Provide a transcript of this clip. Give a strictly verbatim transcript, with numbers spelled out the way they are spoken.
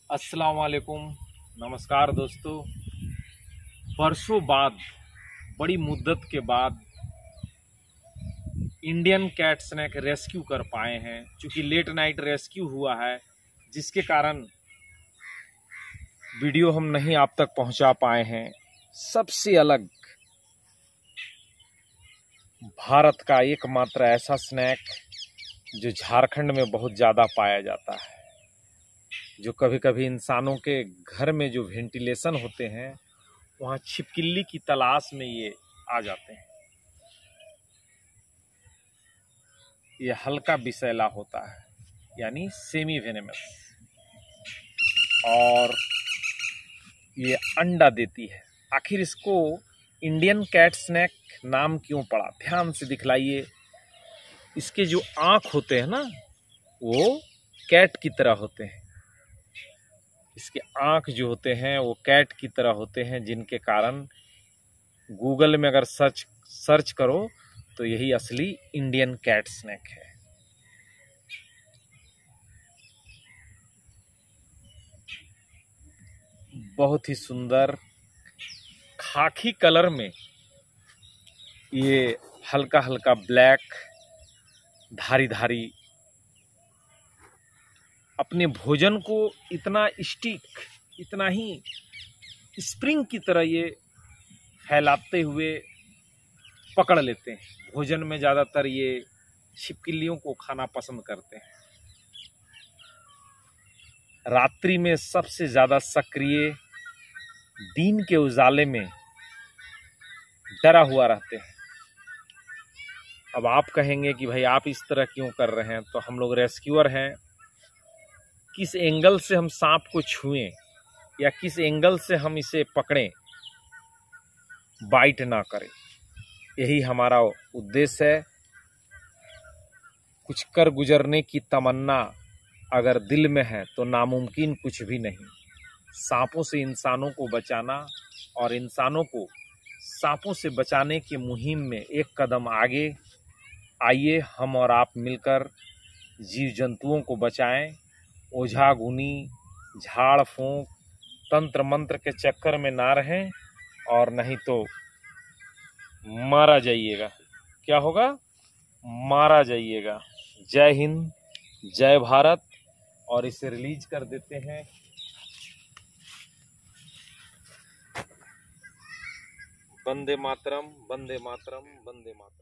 अस्सलाम वालेकुम। नमस्कार दोस्तों। बरसों बाद, बड़ी मुद्दत के बाद इंडियन कैट स्नैक रेस्क्यू कर पाए हैं। चूँकि लेट नाइट रेस्क्यू हुआ है, जिसके कारण वीडियो हम नहीं आप तक पहुंचा पाए हैं। सबसे अलग भारत का एकमात्र ऐसा स्नैक जो झारखंड में बहुत ज़्यादा पाया जाता है, जो कभी कभी इंसानों के घर में जो वेंटिलेशन होते हैं वहाँ छिपकली की तलाश में ये आ जाते हैं। ये हल्का विषैला होता है, यानी सेमी वेनेमस, और ये अंडा देती है। आखिर इसको इंडियन कैट स्नैक नाम क्यों पड़ा? ध्यान से दिखलाइए। इसके जो आँख होते हैं ना, वो कैट की तरह होते हैं। इसके आँख जो होते हैं वो कैट की तरह होते हैं, जिनके कारण गूगल में अगर सर्च सर्च करो तो यही असली इंडियन कैट स्नैक है। बहुत ही सुंदर खाकी कलर में ये हल्का हल्का ब्लैक धारी धारी अपने भोजन को इतना स्टिक, इतना ही स्प्रिंग की तरह ये फैलाते हुए पकड़ लेते हैं। भोजन में ज़्यादातर ये छिपकलियों को खाना पसंद करते हैं। रात्रि में सबसे ज़्यादा सक्रिय, दिन के उजाले में डरा हुआ रहते हैं। अब आप कहेंगे कि भाई आप इस तरह क्यों कर रहे हैं? तो हम लोग रेस्क्यूअर हैं। किस एंगल से हम सांप को छुएं या किस एंगल से हम इसे पकड़ें, बाइट ना करें, यही हमारा उद्देश्य है। कुछ कर गुजरने की तमन्ना अगर दिल में है तो नामुमकिन कुछ भी नहीं। सांपों से इंसानों को बचाना और इंसानों को सांपों से बचाने की मुहिम में एक कदम आगे आइए, हम और आप मिलकर जीव जंतुओं को बचाएं। ओझा गुनी, झाड़ फूंक, तंत्र मंत्र के चक्कर में ना रहें, और नहीं तो मारा जाइएगा। क्या होगा? मारा जाइएगा। जय हिंद, जय भारत। और इसे रिलीज कर देते हैं। वंदे मातरम, वंदे मातरम, वंदे मातरम।